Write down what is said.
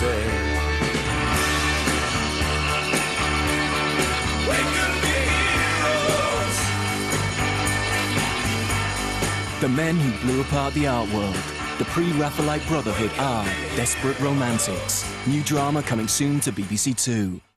say. We can be heroes. The men who blew apart the art world. The pre-Raphaelite Brotherhood are desperate romantics. New drama coming soon to BBC Two.